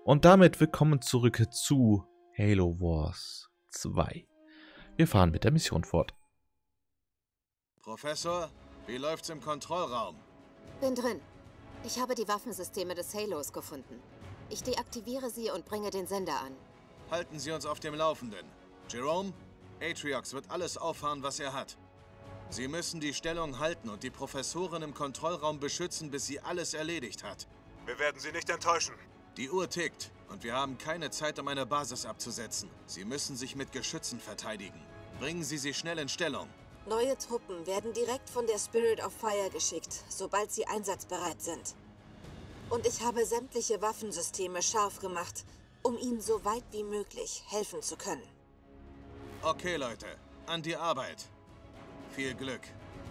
Und damit willkommen zurück zu Halo Wars 2. Wir fahren mit der Mission fort. Professor, wie läuft's im Kontrollraum? Bin drin. Ich habe die Waffensysteme des Halos gefunden. Ich deaktiviere sie und bringe den Sender an. Halten Sie uns auf dem Laufenden. Jerome, Atriox wird alles auffahren, was er hat. Sie müssen die Stellung halten und die Professorin im Kontrollraum beschützen, bis sie alles erledigt hat. Wir werden Sie nicht enttäuschen. Die Uhr tickt und wir haben keine Zeit, um eine Basis abzusetzen. Sie müssen sich mit Geschützen verteidigen. Bringen Sie sie schnell in Stellung. Neue Truppen werden direkt von der Spirit of Fire geschickt, sobald sie einsatzbereit sind. Und ich habe sämtliche Waffensysteme scharf gemacht, um ihnen so weit wie möglich helfen zu können. Okay, Leute, an die Arbeit. Viel Glück.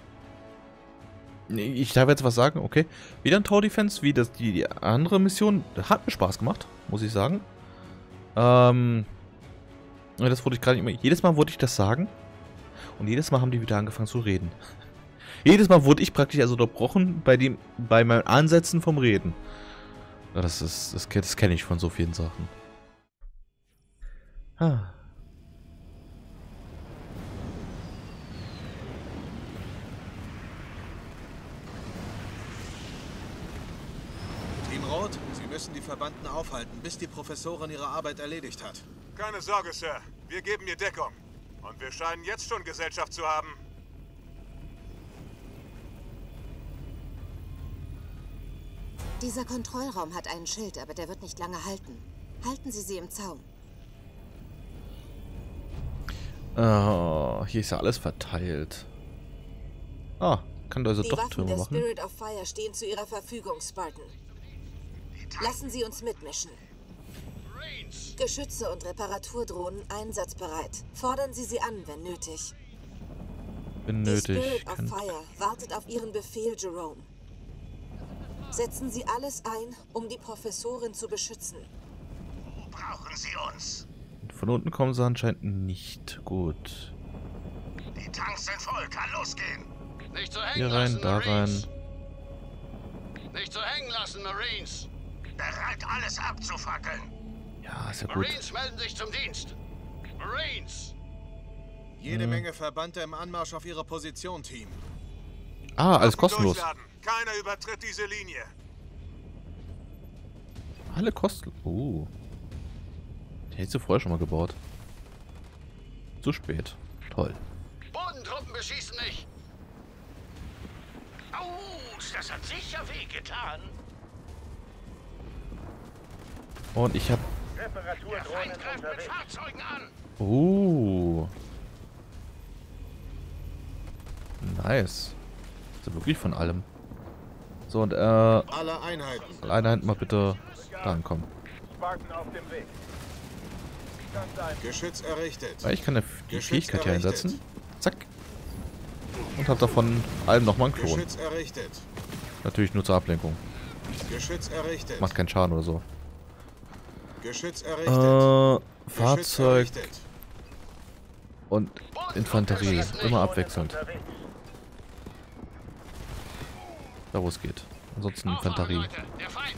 Ich darf jetzt was sagen, okay. Wieder ein Tower Defense, wie das die andere Mission. Hat mir Spaß gemacht, muss ich sagen. Das wollte ich gerade immer. Jedes Mal wollte ich das sagen. Und jedes Mal haben die wieder angefangen zu reden. Jedes Mal wurde ich praktisch also unterbrochen bei meinen Ansätzen vom Reden. Ja, das kenne ich von so vielen Sachen. Ah. Team Rot, Sie müssen die Verbannten aufhalten, bis die Professorin ihre Arbeit erledigt hat. Keine Sorge, Sir. Wir geben ihr Deckung. Und wir scheinen jetzt schon Gesellschaft zu haben. Dieser Kontrollraum hat einen Schild, aber der wird nicht lange halten. Halten Sie sie im Zaum. Oh, hier ist ja alles verteilt. Ah, kann da also Die doch Waffen Türme der machen. Spirit of Fire stehen zu Ihrer Verfügung, Spartan. Lassen Sie uns mitmischen. Geschütze und Reparaturdrohnen einsatzbereit. Fordern Sie sie an, wenn nötig. Wenn Die nötig. Spirit of Fire wartet auf Ihren Befehl, Jerome. Setzen Sie alles ein, um die Professorin zu beschützen. Brauchen Sie uns? Von unten kommen sie anscheinend nicht. Gut. Die Tanks sind voll, kann losgehen. Nicht so hängen Hier rein, lassen, da rein. Marines. Nicht so hängen lassen, Marines. Bereit, alles abzufackeln. Ja, ist ja gut. Marines melden sich zum Dienst. Marines. Jede Menge Verbannte im Anmarsch auf ihre Position, Team. Ah, alles Waffen kostenlos. durchladen. Keiner übertritt diese Linie. Alle kostenlos. Oh. Die hättest du vorher schon mal gebaut. Zu spät. Toll. Bodentruppen beschießen nicht. Autsch, das hat sicher wehgetan. Und ich hab... Der Feind greift mit Fahrzeugen an. Oh. Nice. Also wirklich von allem. So, und Alle Einheiten. Einheit mal bitte da ankommen. Geschütz errichtet. Weil ich kann die Geschütz Fähigkeit hier errichtet. einsetzen. Zack. Und hab davon allem nochmal einen Klon. Geschütz errichtet. Natürlich nur zur Ablenkung. Geschütz errichtet. Macht keinen Schaden oder so. Geschütz errichtet. Geschütz Fahrzeug errichtet. und Infanterie. Immer abwechselnd. Da wo es geht. Ansonsten Auffahren, Infanterie. Leute. Der Feind.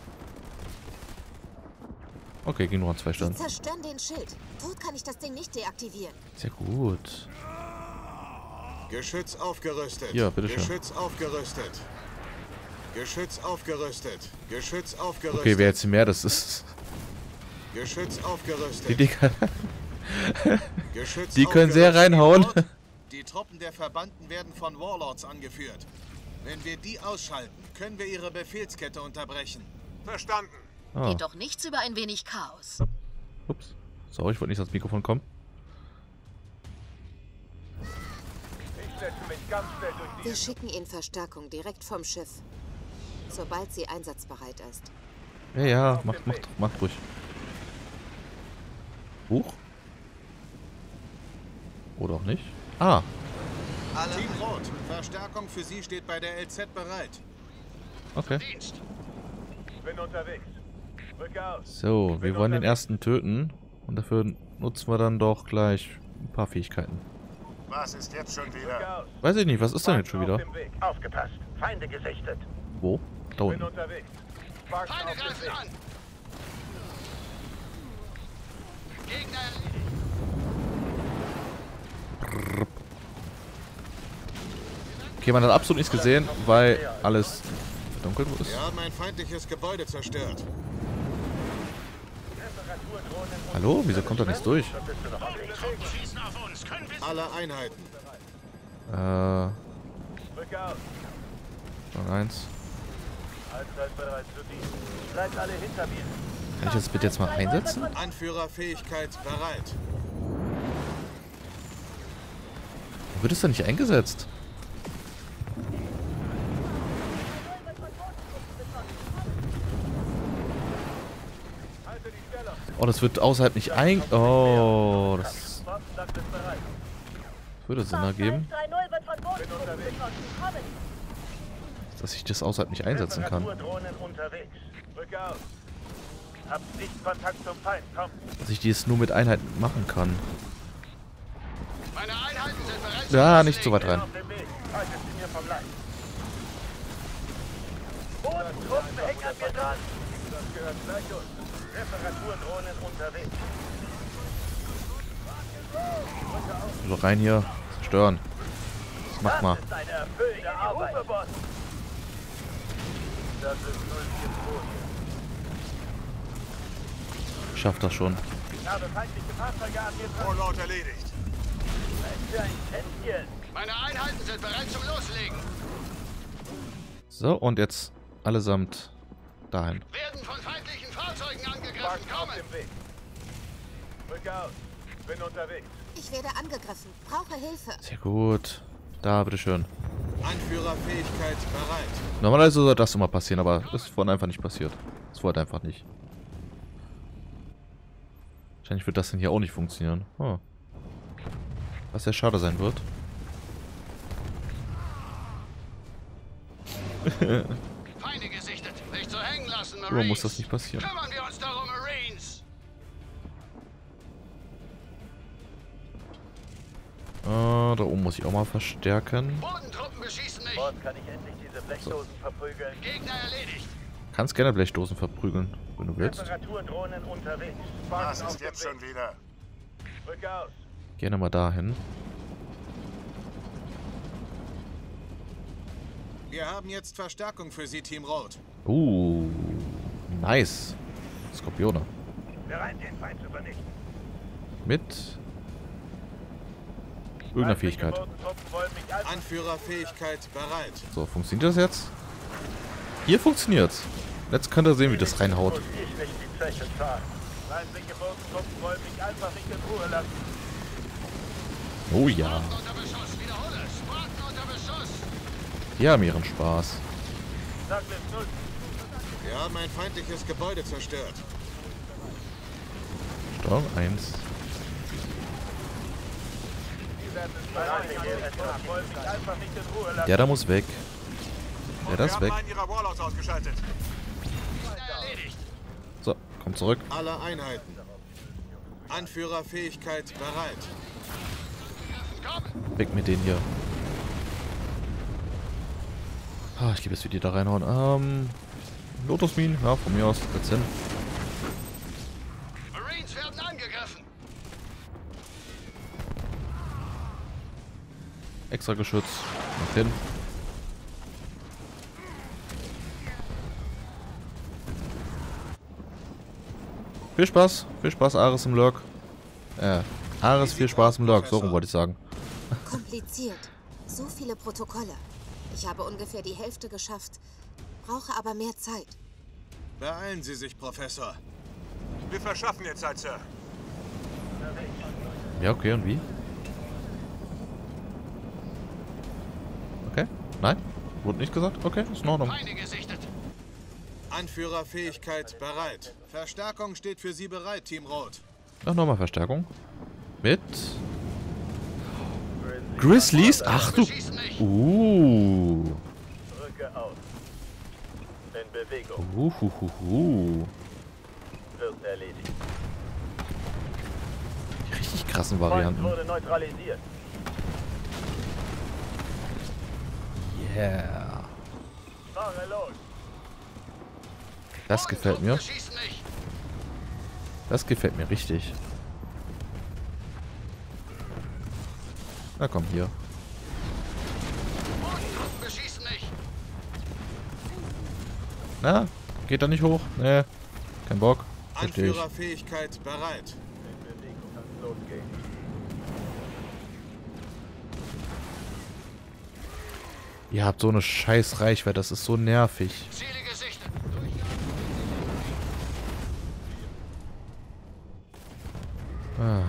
Okay, ging nur an 2 Sie Stunden. zerstören den Schild. Tot kann ich das Ding nicht deaktivieren. Sehr gut. Geschütz aufgerüstet. Ja, bitteschön. Geschütz aufgerüstet. Geschütz aufgerüstet. Geschütz aufgerüstet. Okay, wer jetzt mehr das ist. Geschütz Die aufgerüstet. Dinger. Geschütz Die können sehr aufgerüstet. reinhauen. Die Truppen der Verbannten werden von Warlords angeführt. Wenn wir die ausschalten, können wir ihre Befehlskette unterbrechen. Verstanden. Ah. Geht doch nichts über ein wenig Chaos. Ups. Sorry, ich wollte nicht ans Mikrofon kommen. Wir schicken Ihnen Verstärkung direkt vom Schiff. Sobald sie einsatzbereit ist. Ja, ja, macht ruhig. Huch. Oder auch nicht. Ah, Team Rot, Verstärkung für Sie steht bei der LZ bereit. okay. Dienst. Bin unterwegs. Rücke aus. So, wir wollen den ersten töten. Und dafür nutzen wir dann doch gleich ein paar Fähigkeiten. Was ist jetzt schon wieder? Weiß ich nicht, was ist denn jetzt schon wieder? Aufgepasst. Feinde gesichtet. Wo? Da unten. unterwegs. Feinde greifen an. Gegner erledigt. Okay, man hat absolut nichts gesehen, weil alles verdunkelt ist. Wir haben ein feindliches Gebäude zerstört. Hallo? Wieso kommt da nichts durch? Schießen auf uns. Können wir Alle Einheiten. Noch eins. Kann ich das bitte jetzt mal einsetzen? Anführerfähigkeit bereit. Wird es da nicht eingesetzt? Oh, das wird außerhalb nicht ein... Oh, das würde Sinn ergeben, dass ich das außerhalb nicht einsetzen kann. Dass ich dies nur mit Einheiten machen kann. Meine Einheiten sind bereit. Ja, nicht so weit rein. So rein hier. Zerstören. Das macht mal. Schafft das schon. Warlord erledigt. Meine Einheiten sind bereit zum Loslegen. So, und jetzt allesamt dahin. Werden von feindlichen Fahrzeugen angegriffen. Kommen. Ich werde angegriffen. Brauche Hilfe. Sehr gut. Da, bitteschön. Anführerfähigkeit bereit. Normalerweise soll das immer passieren, aber das ist vorhin einfach nicht passiert. Das wollte einfach nicht. Wahrscheinlich wird das denn hier auch nicht funktionieren. Oh. Was sehr schade sein wird. Feinde gesichtet. Nicht so hängen lassen, Marines. Warum muss das nicht passieren? Kümmern wir uns darum, Marines. Da oben muss ich auch mal verstärken. Bodentruppen beschießen nicht. Kann ich endlich diese Blechdosen verprügeln? Gegner erledigt. Kannst gerne Blechdosen verprügeln, wenn du willst. Temperaturdrohnen unterwegs. Was ist jetzt schon wieder? Rück aus. Gerne mal dahin. Wir haben jetzt Verstärkung für Sie, Team Rot. Nice. Skorpione. Bereit, den Feind zu vernichten. Mit irgendeiner Fähigkeit. Bodentruppen wollen mich als Anführerfähigkeit bereit. So, funktioniert das jetzt? Hier funktioniert's. Jetzt könnt ihr sehen, wie das reinhaut. muss ich nicht die Zeche zahlen. Feindliche Bodentruppen wollen mich einfach nicht in Ruhe lassen. Oh ja. Unter Beschuss. Wiederhole. Spartan unter Beschuss. Die haben ihren Spaß. Douglas 0. Wir haben ein feindliches Gebäude zerstört. Steuerung 1. Feindliche wollen mich einfach nicht in Ruhe lassen. Der da muss weg. Der Wir das haben weg. einen ihrer Warlords ausgeschaltet. Gegner erledigt. So, kommt zurück. Alle Einheiten. Anführerfähigkeit bereit. Kommen. Weg mit denen hier. Ah, ich liebe es, wie die da reinhauen. Lotusminen, ja, von mir aus. Jetzt hin. Marines werden angegriffen. Extra Geschütz. Nach hin. Viel Spaß, Ares im Lurk. Ares, viel Spaß im Lurk, so rum wollte ich sagen. Kompliziert. So viele Protokolle. Ich habe ungefähr die Hälfte geschafft. Brauche aber mehr Zeit. Beeilen Sie sich, Professor. Wir verschaffen ihr Zeit, Sir. Ja, okay, und wie? Okay, nein, wurde nicht gesagt. Okay, ist in Ordnung. Feinde gesichtet. Anführerfähigkeit bereit. Verstärkung steht für Sie bereit, Team Rot. Ach, nochmal Verstärkung. Mit Grizzlies? Ach du. Schießen nicht. Rücke aus. In Bewegung. Wird erledigt. Die richtig krassen Feind Varianten. wurde neutralisiert. Yeah. Fahre los. Das gefällt mir. Schießen nicht. Das gefällt mir richtig. Na komm, hier. Bodentruppen beschießen mich. Na, geht da nicht hoch? Nee, kein Bock. Verstehe ich. Anführerfähigkeit bereit. Ihr habt so eine scheiß Reichweite, das ist so nervig. Ziele gesichtet. Ah.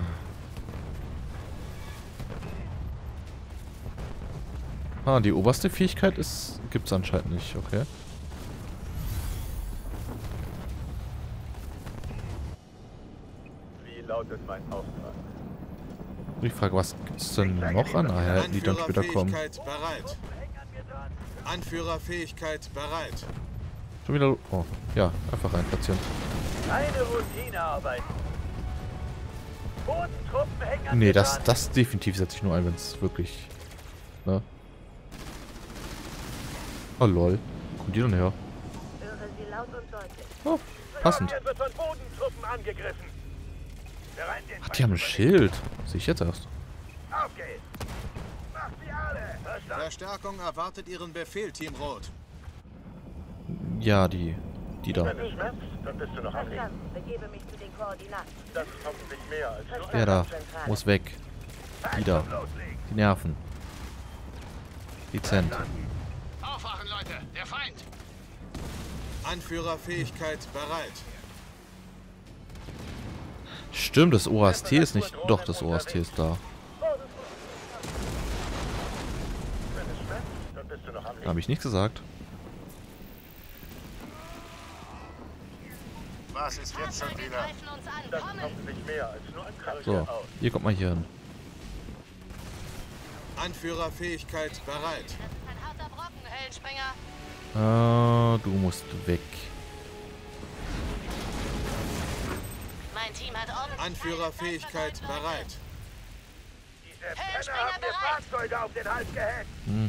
Ah, die oberste Fähigkeit gibt's anscheinend nicht, okay. Wie lautet mein Auftrag? Ich frage, was gibt's denn noch an Einheiten, die dann später kommen? Anführerfähigkeit bereit. Anführerfähigkeit bereit. Schon wieder... Oh, ja, einfach rein platzieren. Keine Routinearbeit. Bodentruppen hängen an Nee, mir das dran. definitiv setze ich nur ein, wenn es wirklich... Ne? Oh lol. Kommt die denn her? Oh, passend. Guardian wird von Bodentruppen angegriffen. Bereit den Ach, die haben ein Schild. Sehe ich jetzt erst. Auf geht's. Macht sie alle. Verstanden? Verstärkung erwartet Ihren Befehl, Team Rot. Ja, die da. Wenn es schmerzt, dann bist du noch am Leben. Begebe mich zu den Koordinaten. Das ist hoffentlich mehr als nur Der da. Muss weg. Die da. loslegen. Die nerven. Dezent. Aufwachen, Leute. Der Feind. Anführerfähigkeit bereit. Stimmt, das OST ist nicht... Doch, das OST ist da. Wenn es schmerzt, dann bist du noch am Leben. Habe ich nicht gesagt. Was ist jetzt schon wieder? Das ist hoffentlich mehr als nur ein Kratzer So, aus. hier kommt mal hier hin. Anführerfähigkeit bereit. Das ist ein harter Brocken, Hellenspringer. Du musst weg. Mein Team hat ordentlich... Anführerfähigkeit bereit. Diese Penner haben mir Fahrzeuge auf den Hals gehängt.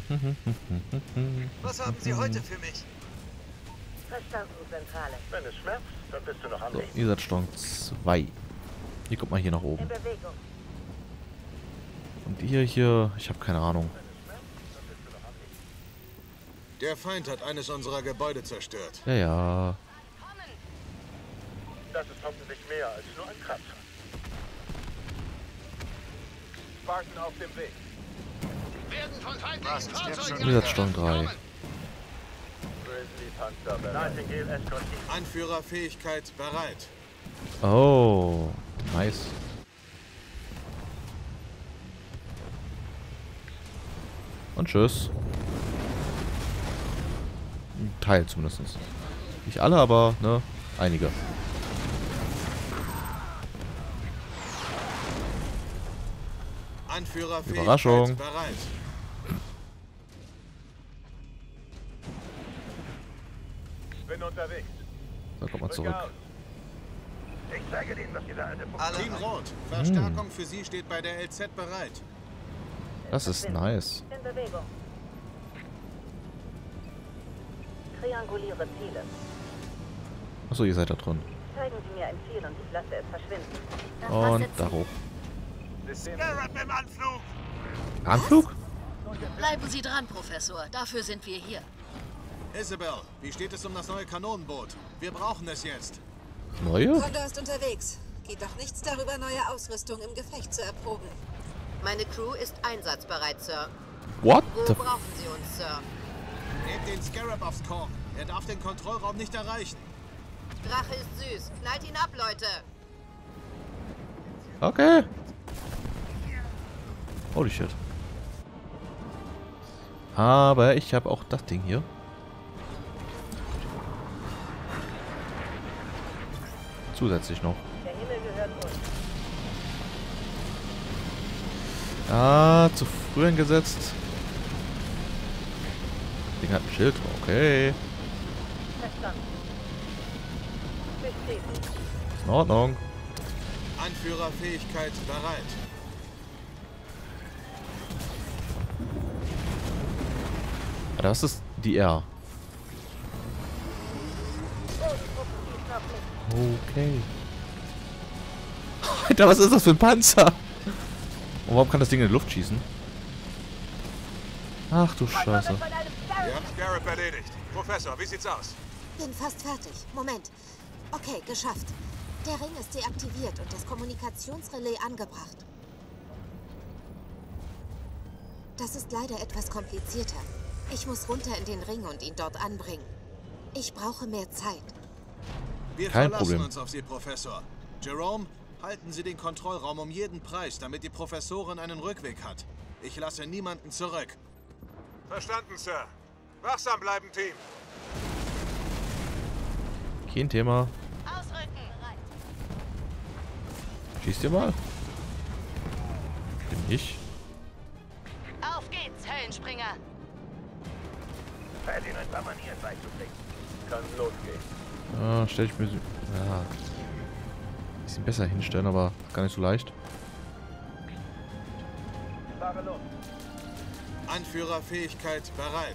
Was haben Sie heute für mich? Verstanden, Zentrale. Wenn es schmerzt, dann bist du noch am So, Leben. ihr seid Strong 2. Hier kommt mal hier nach oben. In Bewegung. Und ihr hier... Ich habe keine Ahnung. Der Feind hat eines unserer Gebäude zerstört. Ja, ja. Das ist hoffentlich mehr als nur ein Kratzer. Spartan auf dem Weg. Werden von Was feindlichen ist jetzt Fahrzeugen schon Ihr seid Strong 3. Kommen. Grizzly Panzer bereit. Nightingale eskortiert. Anführerfähigkeit bereit. Oh, nice. Und tschüss. Ein Teil zumindest. Nicht alle, aber, ne, einige. Anführerfähigkeit Überraschung. bereit. Bin unterwegs. So, kommt mal Rück zurück. aus. Ich zeige denen, was dieser alte Fuchs Team Rot, Verstärkung für Sie steht bei der LZ bereit. Das ist nice. In Bewegung. Trianguliere Ziele. Achso, ihr seid da drin. Zeigen Sie mir ein Ziel und ich lasse es verschwinden. Und da hoch. Scarab im Anflug! Anflug? Bleiben Sie dran, Professor. Dafür sind wir hier. Isabel, wie steht es um das neue Kanonenboot? Wir brauchen es jetzt. Neue? Condor ist unterwegs. Geht doch nichts darüber, neue Ausrüstung im Gefecht zu erproben. Meine Crew ist einsatzbereit, Sir. What Wo the... brauchen Sie uns, Sir? Nehmt den Scarab aufs Korn. Er darf den Kontrollraum nicht erreichen. Drache ist süß. Knallt ihn ab, Leute. Okay. Holy shit. Aber ich habe auch das Ding hier. Zusätzlich noch. Der Himmel gehört uns. Ah, zu früh eingesetzt. Das Ding hat ein Schild. Okay. Verstanden. Bestätigt. Ist in Ordnung. Anführerfähigkeit bereit. Ah, das ist die R. Okay. Alter, was ist das für ein Panzer? Und warum kann das Ding in die Luft schießen? Ach du Scheiße. Wir haben Scarab erledigt. Professor, wie sieht's aus? Bin fast fertig. Moment. Okay, geschafft. Der Ring ist deaktiviert und das Kommunikationsrelais angebracht. Das ist leider etwas komplizierter. Ich muss runter in den Ring und ihn dort anbringen. Ich brauche mehr Zeit. Wir Kein verlassen Problem. uns auf Sie, Professor. Jerome, halten Sie den Kontrollraum um jeden Preis, damit die Professorin einen Rückweg hat. Ich lasse niemanden zurück. Verstanden, Sir. Wachsam bleiben, Team. Kein Thema. Ausrücken. Schießt ihr mal. Bin ich. Auf geht's, Höllenspringer. Fällt Ihnen ein paar Manieren beizubringen. Kann losgehen. Ah, stell ich mir... Ja. Bisschen besser hinstellen, aber gar nicht so leicht. Fahre los. Anführerfähigkeit bereit.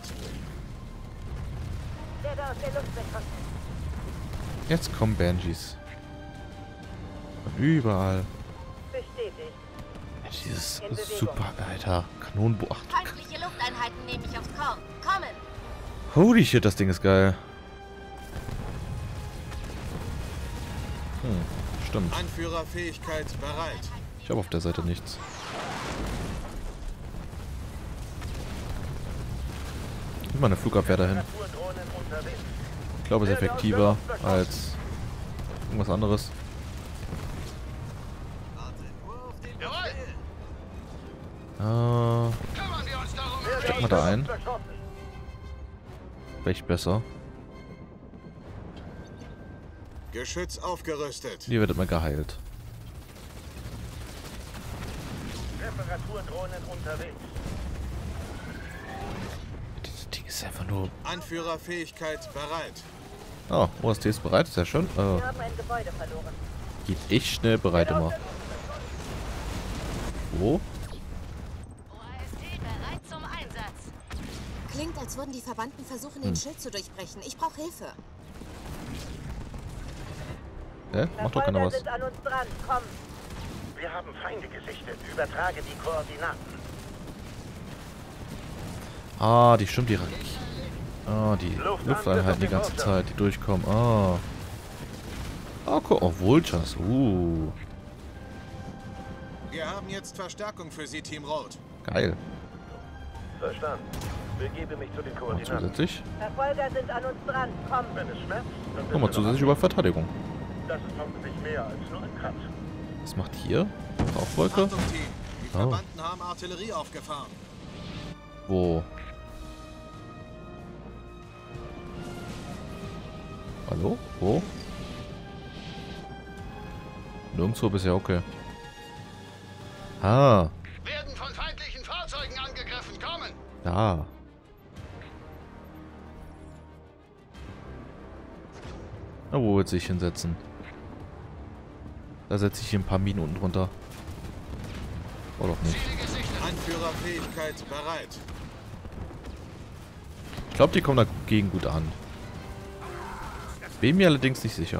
Werde aus der Luft beschossen. Jetzt kommen Banshees. Von überall. Bestätigt. Dieses super, Alter. Kanonenboot. Feindliche Lufteinheiten nehme ich aufs Korn. Kommen! Holy shit, das Ding ist geil. Stimmt. Anführerfähigkeit bereit. Ich habe auf der Seite nichts. Nimm mal eine Flugabwehr dahin. Ich glaube, es ist effektiver als irgendwas anderes. Kümmern wir uns darum. Steck mal da ein. Vielleicht besser. Geschütz aufgerüstet. Hier wird immer geheilt. Reparaturdrohnen unterwegs. Dieses Ding ist einfach nur... Anführerfähigkeit bereit. Oh, OST ist bereit, sehr schön. Wir haben ein Gebäude verloren. Geht echt schnell bereit immer. Wo? OAST bereit zum Einsatz. Klingt, als würden die Verbanden versuchen, den Schild zu durchbrechen. Ich brauche Hilfe. Macht doch keiner was. sind an uns dran. Komm. Wir haben Feinde gesichtet. Übertrage die Koordinaten. Ah, die stimmt, die die Lufteinheiten die ganze Zeit, die durchkommen. Ah. Ah, guck, oh, Vultures. Wir haben jetzt Verstärkung für Sie, Team Rot. Geil. Verstanden. Begebe mich zu den Noch Koordinaten. zusätzlich. Verfolger sind an uns dran. Komm. Wenn es schmerzt, dann Nochmal zusätzlich über Verteidigung. Das ist hoffentlich mehr als nur ein Kratz. Was macht hier? Rauchwolke? Achtung, Team. Die Verbanden haben Artillerie aufgefahren. Wo? Hallo? Wo? Nirgendwo bisher, okay. Ah, Werden von feindlichen Fahrzeugen angegriffen. Kommen. da. Na, wo wird sich hinsetzen? Da setze ich hier ein paar Minen unten drunter. Oder doch nicht. Ziele gesichtet. Anführerfähigkeit bereit. Ich glaube, die kommen dagegen gut an. Bin mir allerdings nicht sicher.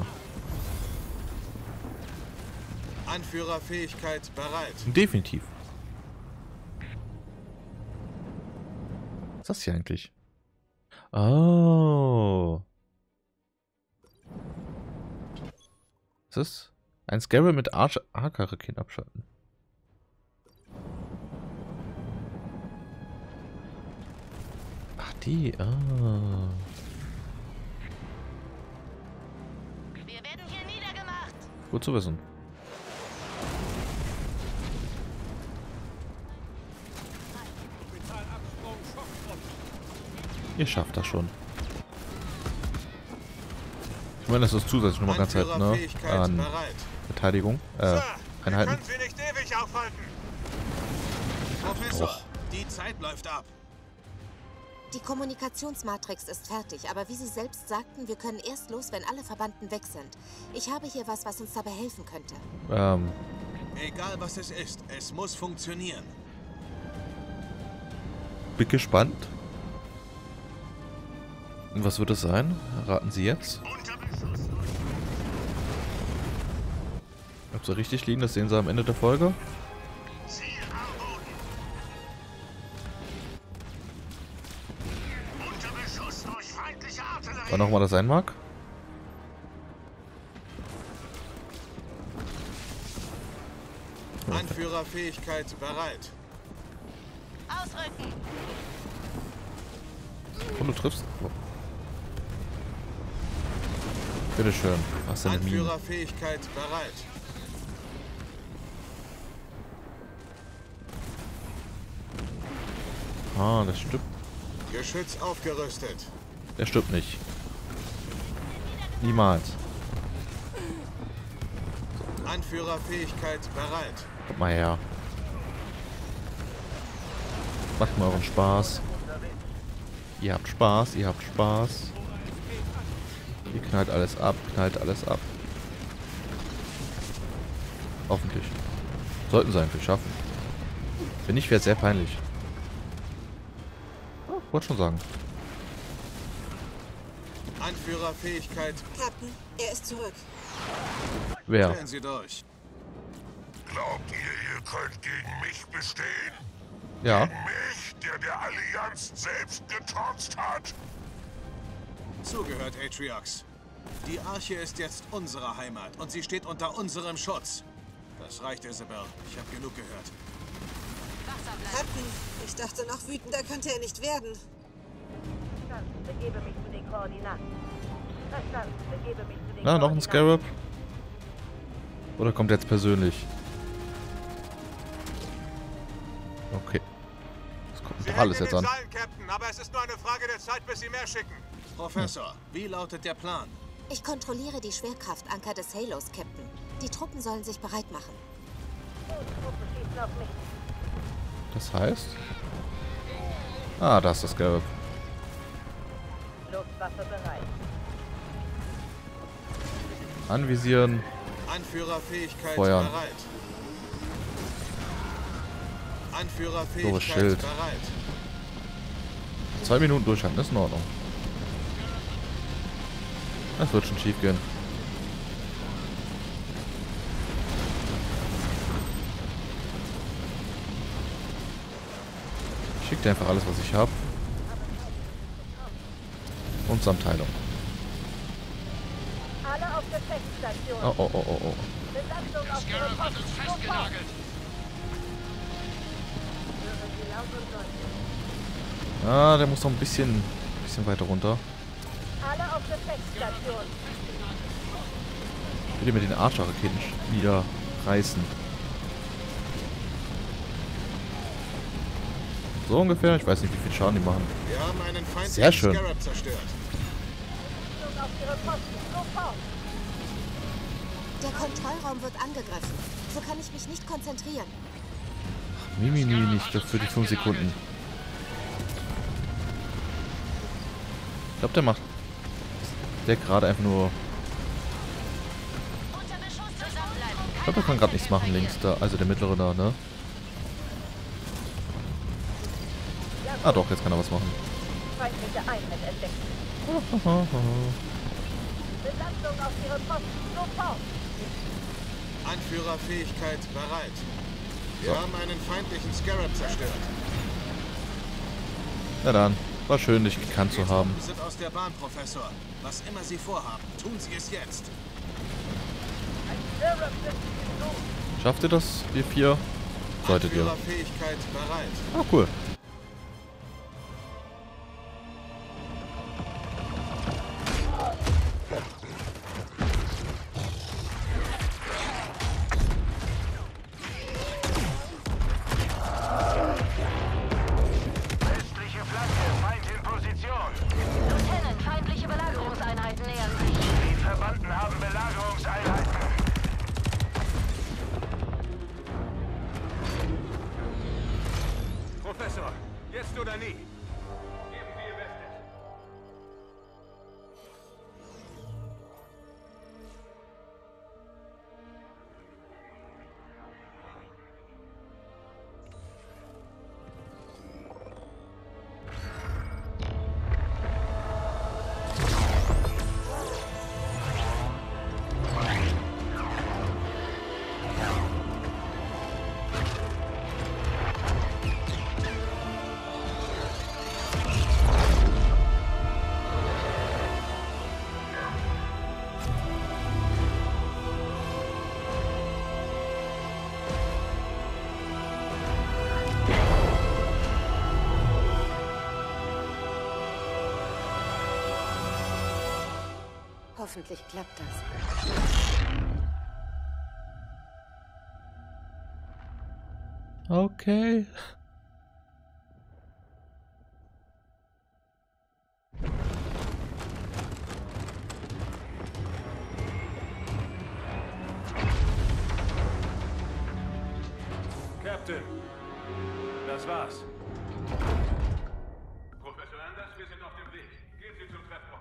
Anführerfähigkeit bereit. Definitiv. Was ist das hier eigentlich? Oh. Was ist das? Ein Scarab mit AK-Raketen abschalten. Ach, die. Ah. Wir werden hier niedergemacht. Gut zu wissen. Ihr schafft das schon. Ich meine, das ist zusätzlich nochmal ganz halt, ne? Anführerfähigkeit An bereit. Verteidigung. Sir, wir Einheiten. können Sie nicht ewig aufhalten. Professor, Och. die Zeit läuft ab. Die Kommunikationsmatrix ist fertig, aber wie Sie selbst sagten, wir können erst los, wenn alle Verbanden weg sind. Ich habe hier was uns dabei helfen könnte. Egal was es ist, es muss funktionieren. Bin gespannt. Und was wird es sein? Raten Sie jetzt. Ob Sie richtig liegen, das sehen Sie am Ende der Folge. Wann auch immer das sein mag. Anführerfähigkeit bereit. Ausrücken! Und du triffst. Oh. Bitteschön. Was denn eine Mine? Anführerfähigkeit bereit. Ah, das stimmt. Geschütz aufgerüstet. Der stirbt nicht. Niemals. Anführerfähigkeit bereit. Kommt mal her. Macht mal euren Spaß. Ihr habt Spaß, ihr habt Spaß. Ihr knallt alles ab, knallt alles ab. Hoffentlich. Sollten sie eigentlich schaffen. Wenn nicht, wäre es sehr peinlich. Wollte schon sagen. Anführerfähigkeit. Captain, er ist zurück. Wer? Stellen Sie durch. Glaubt ihr könnt gegen mich bestehen? Ja. Mich, der Allianz selbst getrotzt hat? Zugehört, Atriox. Die Arche ist jetzt unsere Heimat und sie steht unter unserem Schutz. Das reicht, Isabel. Ich habe genug gehört. Captain, ich dachte, noch wütender könnte er nicht werden. Verstanden. Begebe mich zu den Koordinaten. Verstanden. Begebe mich zu den Na, noch ein Scarab? Oder kommt jetzt persönlich? Okay. Das kommt Sie alles hängen jetzt in an. den Seilen, Captain, aber es ist nur eine Frage der Zeit, bis Sie mehr schicken. Professor, wie lautet der Plan? Ich kontrolliere die Schwerkraftanker des Halos, Captain. Die Truppen sollen sich bereit machen. Truppen schießen auf mich. Das heißt? Ah, da ist das Scarab. Luftwaffe bereit. Anvisieren. Anführerfähigkeit Feuern. bereit. Doofes Anführerfähigkeit Schild. bereit. 2 Minuten durchhalten, ist in Ordnung. Das wird schon schief gehen. Ich schicke dir einfach alles, was ich habe. Und Samteilung. Alle auf Gefechtsstation. Oh, oh, oh, oh, oh. Besatzung auf ihre Scarab hat uns Posten. Sofort. festgenagelt. Hören Sie laut und deutlich. Ah, der muss noch ein bisschen weiter runter. Alle auf Gefechtsstation. Ich will mit den Archer-Raketen wieder reißen. So ungefähr. Ich weiß nicht, wie viel Schaden die machen. Wir haben einen feindlichen Sehr schön. Scarab zerstört. Besatzung auf ihre Posten. Sofort. Der Kontrollraum wird angegriffen. So kann ich mich nicht konzentrieren. Mimimi nicht für die 5 Sekunden. Ich glaube, der macht. Der gerade einfach nur. Ich glaube, der kann gerade nichts machen, links da. Also der mittlere da, ne? Ah doch, jetzt kann er was machen. Feindliche Einheit entdeckt. Besatzung auf ihre Posten. Sofort. Anführerfähigkeit bereit. Wir haben einen feindlichen Scarab zerstört. Na dann, war schön, dich gekannt zu haben. Die sind aus der Bahn, Professor. Was immer Sie vorhaben, tun Sie es jetzt. Ein Scarab setzt sich zu. Schafft ihr das, ihr 4? Solltet ihr. Anführerfähigkeit bereit. Ah, cool. Westliche Flanke, Feind in Position. Lieutenant, feindliche Belagerungseinheiten nähern sich. Die Verbanden haben Belagerungseinheiten. Professor, jetzt oder nie? Geben Sie Ihr Bestes. Hoffentlich klappt das. Okay. Captain, das war's. Professor Anders, wir sind auf dem Weg. Gehen Sie zum Treffpunkt.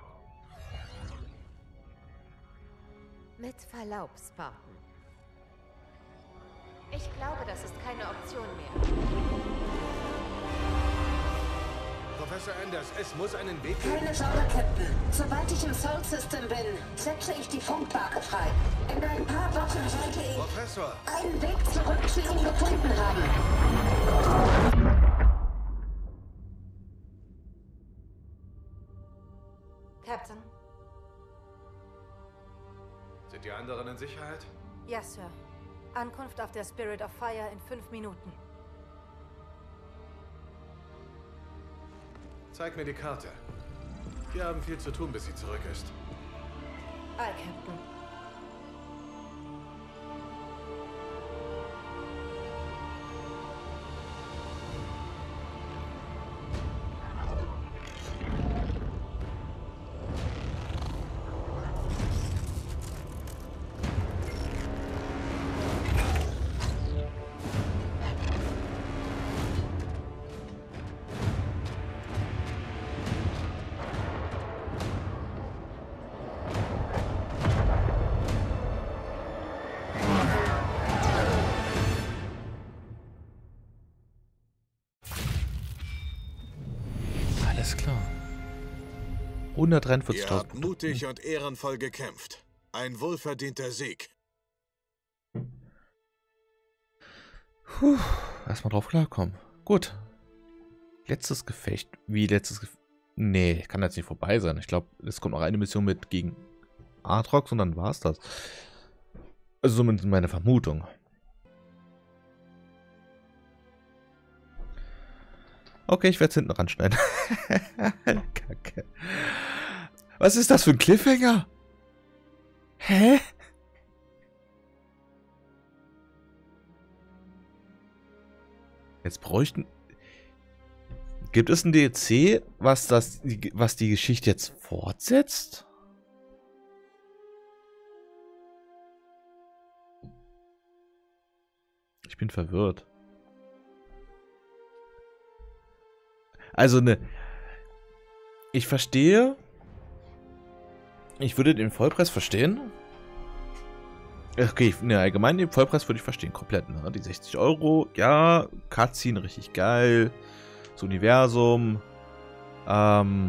Mit Verlaub, Spartan. Ich glaube, das ist keine Option mehr. Professor Anders, es muss einen Weg geben. Keine Sorge, Captain. Sobald ich im Soul System bin, setze ich die Funkbarke frei. In ein paar Wochen sollte ich einen Weg zurück zu ihm gefunden haben. Captain? Sind die anderen in Sicherheit? Ja, Sir. Ankunft auf der Spirit of Fire in 5 Minuten. Zeig mir die Karte. Wir haben viel zu tun, bis sie zurück ist. Aye, Captain. Alles klar. 143.000. Ihr habt mutig und ehrenvoll gekämpft. Ein wohlverdienter Sieg. Puh, erstmal drauf klarkommen. Gut. Letztes Gefecht. Wie letztes Gefecht? Nee, kann jetzt nicht vorbei sein. Ich glaube, es kommt noch eine Mission mit gegen Aatrox und dann war es das. Also zumindest meine Vermutung. Okay, ich werde es hinten ranschneiden. Kacke. Was ist das für ein Cliffhanger? Hä? Jetzt bräuchten... Gibt es ein DLC, was die Geschichte jetzt fortsetzt? Ich bin verwirrt. Also ich verstehe. Ich würde den Vollpreis verstehen. Okay, allgemein den Vollpreis würde ich verstehen, komplett. Ne? Die 60 €, ja, Cutscene richtig geil. Das Universum. Und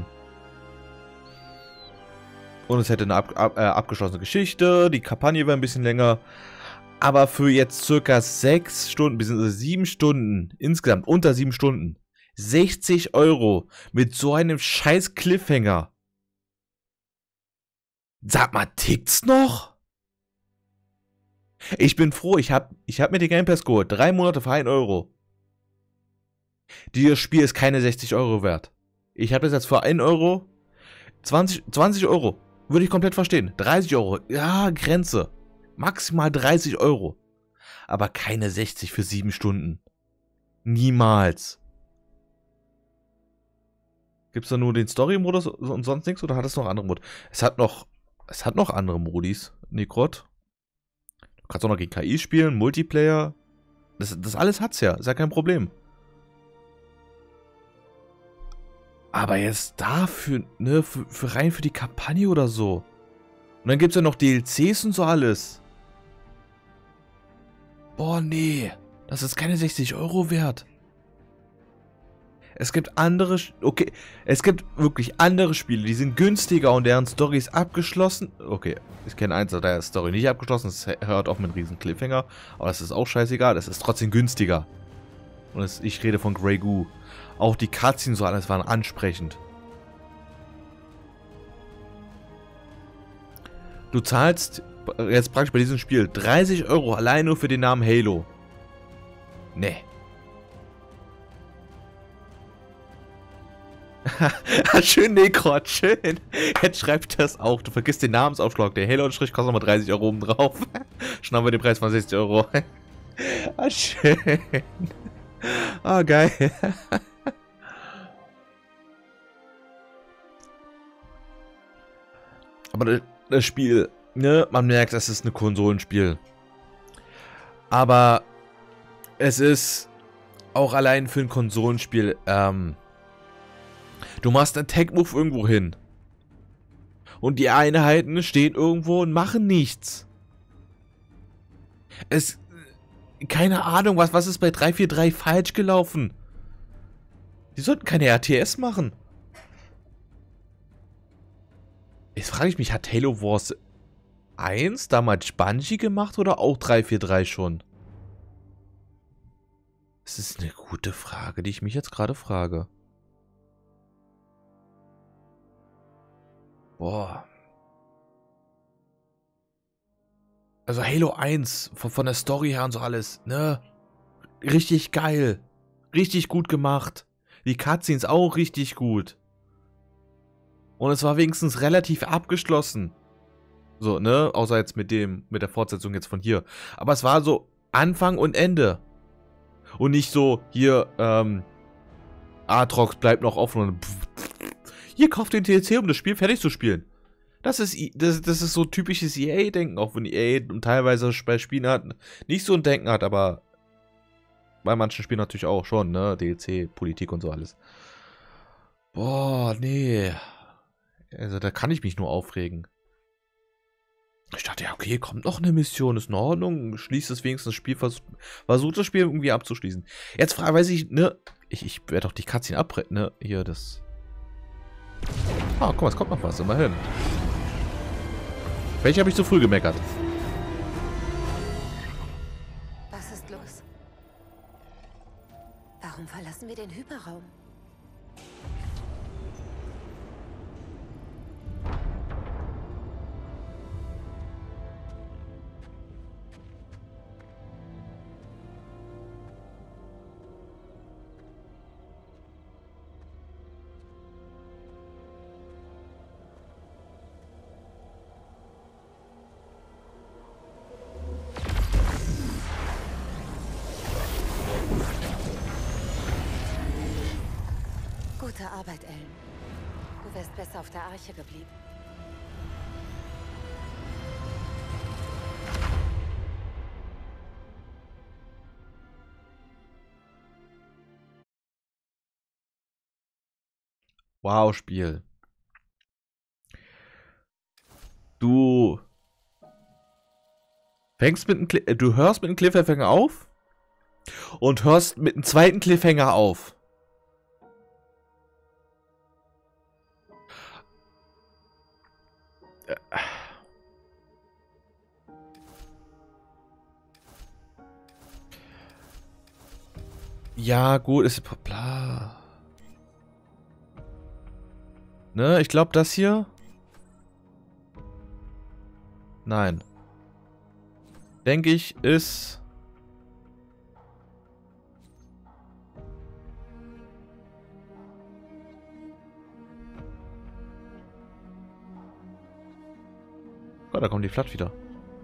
es hätte eine abgeschlossene Geschichte. Die Kampagne wäre ein bisschen länger. Aber für jetzt circa 6 Stunden, bzw. 7 Stunden, insgesamt unter 7 Stunden, 60 € mit so einem scheiß Cliffhanger. Sag mal, tickt's noch? Ich bin froh, ich hab mir die Game Pass geholt. 3 Monate für 1 €. Dieses Spiel ist keine 60 € wert. Ich habe das jetzt für 1 €. 20 € würde ich komplett verstehen. 30 €, ja, Grenze. Maximal 30 €. Aber keine 60 für 7 Stunden. Niemals. Gibt es da nur den Story-Modus und sonst nichts oder hat es noch andere Modus? Es hat noch andere Modis, Necrot. Du kannst auch noch gegen KI spielen, Multiplayer. Das alles hat's ja, ist ja kein Problem. Aber jetzt dafür, ne, für rein für die Kampagne oder so. Und dann gibt es ja noch DLCs und so alles. Boah, nee. Das ist keine 60 € wert. Es gibt andere, okay, es gibt wirklich andere Spiele, die sind günstiger und deren Story ist abgeschlossen. Okay, ich kenne eins, der ist Story nicht abgeschlossen, es hört auf mit einem riesen Cliffhanger, aber das ist auch scheißegal, das ist trotzdem günstiger. Und ich rede von Grey Goo. Auch die Cutscenes so alles waren ansprechend. Du zahlst jetzt praktisch bei diesem Spiel 30 € allein nur für den Namen Halo. Nee. Schön, Nekrot, schön. Jetzt schreibt das auch. Du vergisst den Namensaufschlag. Der Halo-Strich kostet nochmal 30 Euro oben drauf. Schon haben wir den Preis von 60 Euro. Ah, schön. Ah, geil. Aber das Spiel, ne, man merkt, es ist ein Konsolenspiel. Aber es ist auch allein für ein Konsolenspiel, du machst einen Tech-Move irgendwo hin. Und die Einheiten stehen irgendwo und machen nichts. Keine Ahnung, was ist bei 343 falsch gelaufen? Die sollten keine RTS machen. Jetzt frage ich mich, hat Halo Wars 1 damals Bungie gemacht oder auch 343 schon? Das ist eine gute Frage, die ich mich jetzt gerade frage. Boah. Also Halo 1, von der Story her und so alles, ne? Richtig geil. Richtig gut gemacht. Die Cutscenes auch richtig gut. Und es war wenigstens relativ abgeschlossen. So, ne? Außer jetzt mit der Fortsetzung jetzt von hier. Aber es war so Anfang und Ende. Und nicht so, hier, Aatrox bleibt noch offen und hier, kauft den DLC, um das Spiel fertig zu spielen. Das ist so typisches EA-Denken, auch wenn EA teilweise bei Spielen hat, nicht so ein Denken hat, aber bei manchen Spielen natürlich auch schon, ne? DLC, Politik und so alles. Boah, nee. Also da kann ich mich nur aufregen. Ich dachte, ja, okay, kommt noch eine Mission, ist in Ordnung, schließt es wenigstens das Spiel, versucht das Spiel irgendwie abzuschließen. Jetzt weiß ich, ne, ich werde doch die Cutscene abbrechen, ne, hier, das... Ah, guck mal, es kommt noch was, immerhin. Welche habe ich zu früh gemeckert? Was ist los? Warum verlassen wir den Hyperraum? Gute Arbeit, Ellen. Du wärst besser auf der Arche geblieben. Wow, Spiel. Du fängst du hörst mit einem Cliffhanger auf und hörst mit einem zweiten Cliffhanger auf. Ja, gut, ist bla. Ne, ich glaube das hier. Nein. Denke ich, ist... Oh, da kommt die Flat wieder.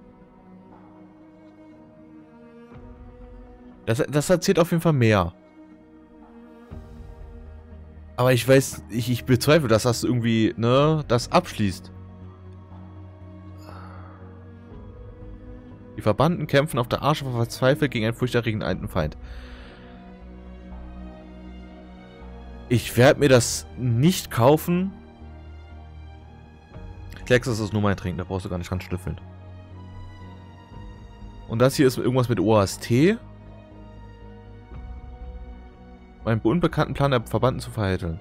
Das erzählt auf jeden Fall mehr. Aber ich weiß, ich bezweifle, dass das irgendwie, ne, das abschließt. Die Verbannten kämpfen auf der Arche verzweifelt gegen einen furchterregenden alten Feind. Ich werde mir das nicht kaufen. Klex, das ist nur mein Trinken, da brauchst du gar nicht dran schnüffeln. Und das hier ist irgendwas mit OST. Meinen unbekannten Plan der Verbannten zu vereiteln.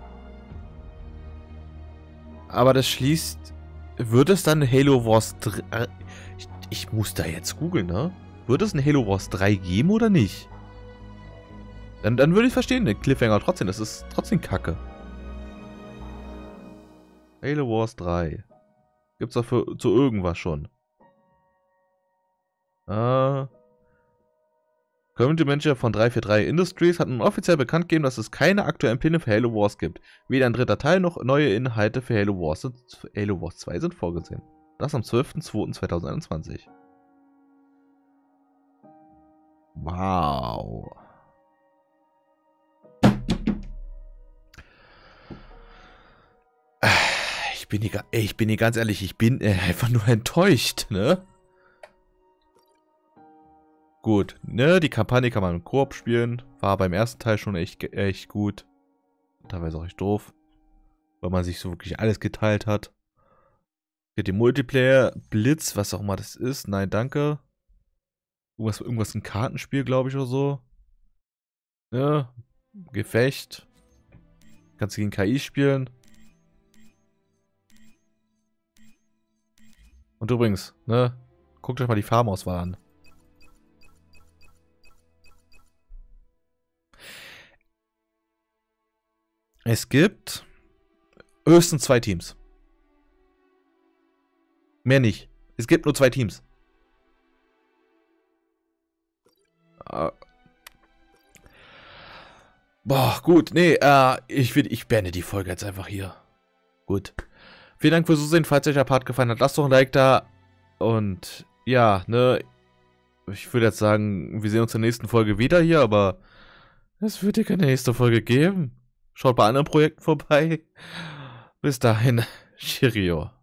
Aber das schließt... Wird es dann Halo Wars 3... Ich muss da jetzt googeln, ne? Wird es ein Halo Wars 3 geben oder nicht? Dann würde ich verstehen, den Cliffhanger trotzdem. Das ist trotzdem Kacke. Halo Wars 3. Gibt's dafür zu irgendwas schon? Community Manager von 343 Industries hat nun offiziell bekannt gegeben, dass es keine aktuellen Pläne für Halo Wars gibt. Weder ein dritter Teil noch neue Inhalte für Halo Wars 2 sind vorgesehen. Das am 12.02.2021. Wow. Ich bin hier ganz ehrlich, ich bin einfach nur enttäuscht, ne? Gut, ne, die Kampagne kann man im Koop spielen. War beim ersten Teil schon echt gut. Teilweise auch echt doof. Weil man sich so wirklich alles geteilt hat. Hier den Multiplayer, Blitz, was auch immer das ist. Nein, danke. Irgendwas ein Kartenspiel, glaube ich, oder so. Ja, Gefecht. Kannst du gegen KI spielen. Und übrigens, ne, guckt euch mal die Farmauswahl an. Es gibt höchstens 2 Teams. Mehr nicht. Es gibt nur 2 Teams. Boah, gut. Nee, ich beende die Folge jetzt einfach hier. Gut. Vielen Dank fürs Zusehen. Falls euch der Part gefallen hat, lasst doch ein Like da. Und ja, ne, ich würde jetzt sagen, wir sehen uns in der nächsten Folge wieder hier, aber es wird hier keine nächste Folge geben. Schaut bei anderen Projekten vorbei. Bis dahin, Cheerio.